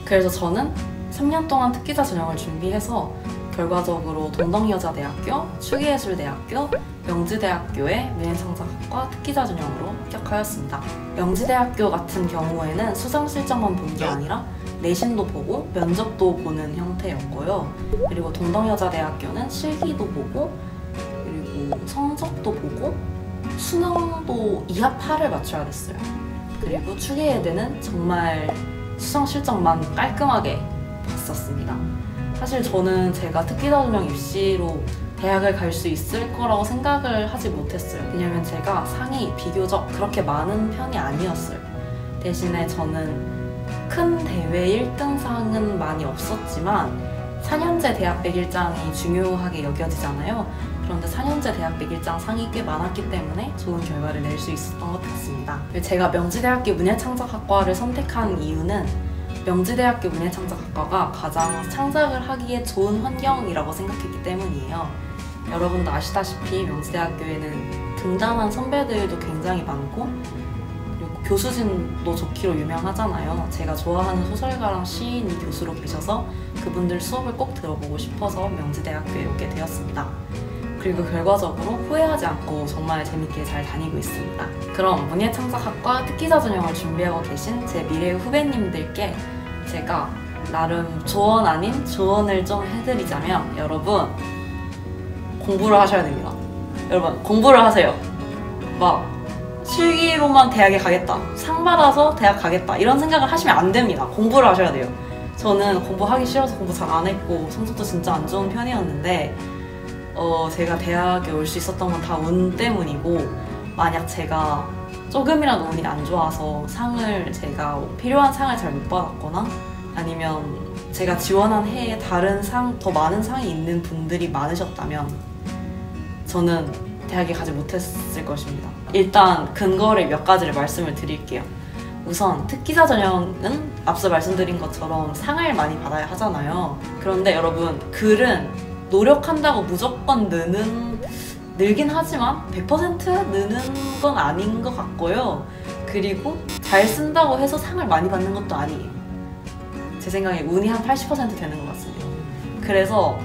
그래서 저는 3년 동안 특기자 전형을 준비해서 결과적으로 동덕여자대학교, 추기예술대학교, 명지대학교의 문예창작학과 특기자 전형으로 합격하였습니다. 명지대학교 같은 경우에는 수상 실적만 본 게 아니라 내신도 보고 면접도 보는 형태였고요. 그리고 동덕여자대학교는 실기도 보고 그리고 성적도 보고 수능도 2합 8을 맞춰야 됐어요. 그리고 추기예대는 정말 수상 실적만 깔끔하게 봤었습니다. 사실 저는 제가 특기자 전형 입시로 대학을 갈 수 있을 거라고 생각을 하지 못했어요. 왜냐면 제가 상이 비교적 그렇게 많은 편이 아니었어요. 대신에 저는 큰 대회 1등상은 많이 없었지만 4년제 대학 100일장이 중요하게 여겨지잖아요. 그런데 4년제 대학 100일장 상이 꽤 많았기 때문에 좋은 결과를 낼 수 있었던 것 같습니다. 제가 명지대학교 문예창작학과를 선택한 이유는 명지대학교 문예창작학과가 가장 창작을 하기에 좋은 환경이라고 생각했기 때문이에요. 여러분도 아시다시피 명지대학교에는 등단한 선배들도 굉장히 많고 그리고 교수진도 좋기로 유명하잖아요. 제가 좋아하는 소설가랑 시인이 교수로 계셔서 그분들 수업을 꼭 들어보고 싶어서 명지대학교에 오게 되었습니다. 그리고 결과적으로 후회하지 않고 정말 재밌게 잘 다니고 있습니다. 그럼 문예창작학과 특기자 전형을 준비하고 계신 제 미래 후배님들께 제가 나름 조언 아닌 조언을 좀 해드리자면 여러분 공부를 하셔야 됩니다. 여러분 공부를 하세요. 막 실기로만 대학에 가겠다, 상 받아서 대학 가겠다 이런 생각을 하시면 안 됩니다. 공부를 하셔야 돼요. 저는 공부하기 싫어서 공부 잘 안 했고 성적도 진짜 안 좋은 편이었는데 제가 대학에 올 수 있었던 건 다 운 때문이고 만약 제가 조금이라도 운이 안 좋아서 제가 필요한 상을 잘 못 받았거나 아니면 제가 지원한 해에 다른 더 많은 상이 있는 분들이 많으셨다면 저는 대학에 가지 못했을 것입니다. 일단 근거를 몇 가지를 말씀을 드릴게요. 우선 특기자 전형은 앞서 말씀드린 것처럼 상을 많이 받아야 하잖아요. 그런데 여러분 글은 노력한다고 무조건 늘긴 하지만 100% 느는 건 아닌 것 같고요. 그리고 잘 쓴다고 해서 상을 많이 받는 것도 아니에요. 제 생각에 운이 한 80% 되는 것 같습니다. 그래서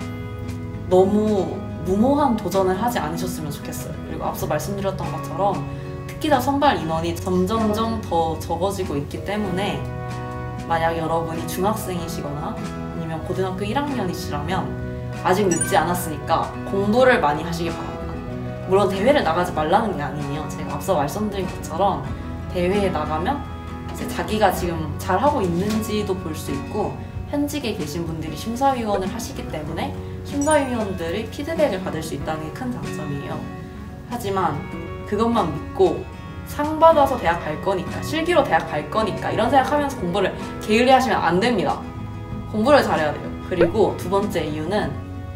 너무 무모한 도전을 하지 않으셨으면 좋겠어요. 그리고 앞서 말씀드렸던 것처럼 특기자 선발 인원이 점점점 더 적어지고 있기 때문에 만약 여러분이 중학생이시거나 아니면 고등학교 1학년이시라면 아직 늦지 않았으니까 공부를 많이 하시기 바랍니다. 물론 대회를 나가지 말라는 게 아니에요. 제가 앞서 말씀드린 것처럼 대회에 나가면 이제 자기가 지금 잘하고 있는지도 볼 수 있고 현직에 계신 분들이 심사위원을 하시기 때문에 심사위원들의 피드백을 받을 수 있다는 게 큰 장점이에요. 하지만 그것만 믿고 상 받아서 대학 갈 거니까 실기로 대학 갈 거니까 이런 생각하면서 공부를 게을리 하시면 안 됩니다. 공부를 잘해야 돼요. 그리고 두 번째 이유는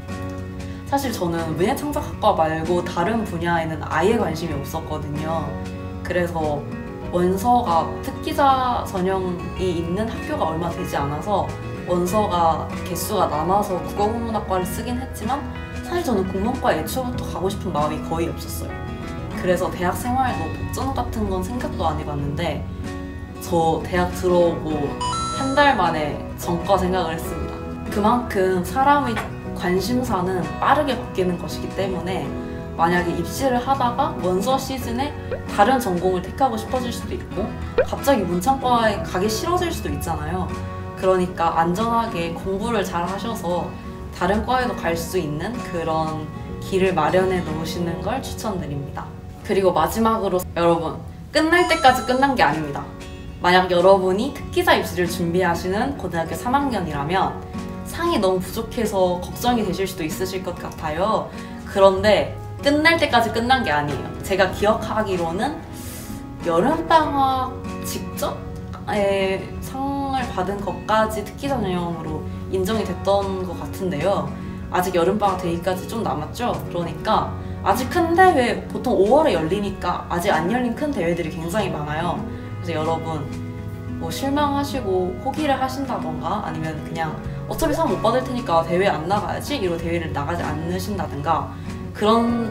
사실 저는 문예창작학과 말고 다른 분야에는 아예 관심이 없었거든요. 그래서 원서가 특기자 전형이 있는 학교가 얼마 되지 않아서 원서가 개수가 남아서 국어국문학과를 쓰긴 했지만 사실 저는 국문과에 애초부터 가고 싶은 마음이 거의 없었어요. 그래서 대학 생활도 복전 같은 건 생각도 안 해봤는데 저 대학 들어오고 한 달 만에 전과 생각을 했습니다. 그만큼 사람의 관심사는 빠르게 바뀌는 것이기 때문에 만약에 입시를 하다가 원서 시즌에 다른 전공을 택하고 싶어질 수도 있고 갑자기 문창과에 가기 싫어질 수도 있잖아요. 그러니까 안전하게 공부를 잘 하셔서 다른 과에도 갈 수 있는 그런 길을 마련해 놓으시는 걸 추천드립니다. 그리고 마지막으로 여러분 끝날 때까지 끝난 게 아닙니다. 만약 여러분이 특기자 입시를 준비하시는 고등학교 3학년이라면 상이 너무 부족해서 걱정이 되실 수도 있으실 것 같아요. 그런데 끝날 때까지 끝난 게 아니에요. 제가 기억하기로는 여름방학 직전에 상을 받은 것까지 특기자 전형으로 인정이 됐던 것 같은데요. 아직 여름방학 되기까지 좀 남았죠? 그러니까 아직 큰 대회, 보통 5월에 열리니까 아직 안 열린 큰 대회들이 굉장히 많아요. 그래서 여러분 뭐 실망하시고 포기를 하신다던가 아니면 그냥 어차피 상 못 받을 테니까 대회 안 나가야지 이러고 대회를 나가지 않으신다든가 그런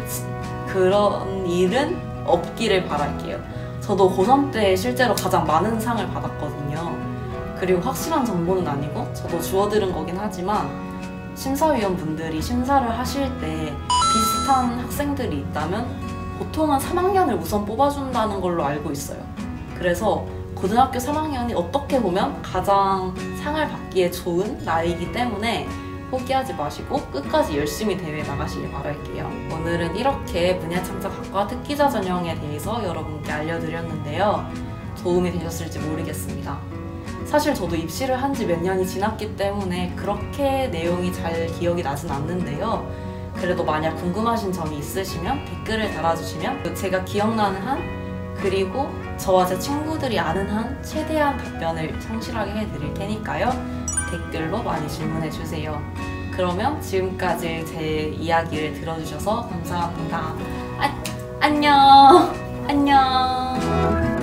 일은 없기를 바랄게요. 저도 고3 때 실제로 가장 많은 상을 받았거든요. 그리고 확실한 정보는 아니고 저도 주워들은 거긴 하지만 심사위원분들이 심사를 하실 때 비슷한 학생들이 있다면 보통은 3학년을 우선 뽑아준다는 걸로 알고 있어요. 그래서 고등학교 3학년이 어떻게 보면 가장 상을 받기에 좋은 나이이기 때문에 포기하지 마시고 끝까지 열심히 대회에 나가시길 바랄게요. 오늘은 이렇게 문예창작학과 특기자 전형에 대해서 여러분께 알려드렸는데요. 도움이 되셨을지 모르겠습니다. 사실 저도 입시를 한 지 몇 년이 지났기 때문에 그렇게 내용이 잘 기억이 나진 않는데요. 그래도 만약 궁금하신 점이 있으시면 댓글을 달아주시면 제가 기억나는 한 그리고 저와 제 친구들이 아는 한 최대한 답변을 성실하게 해드릴 테니까요. 댓글로 많이 질문해주세요. 그러면 지금까지 제 이야기를 들어주셔서 감사합니다. 안녕! 안녕!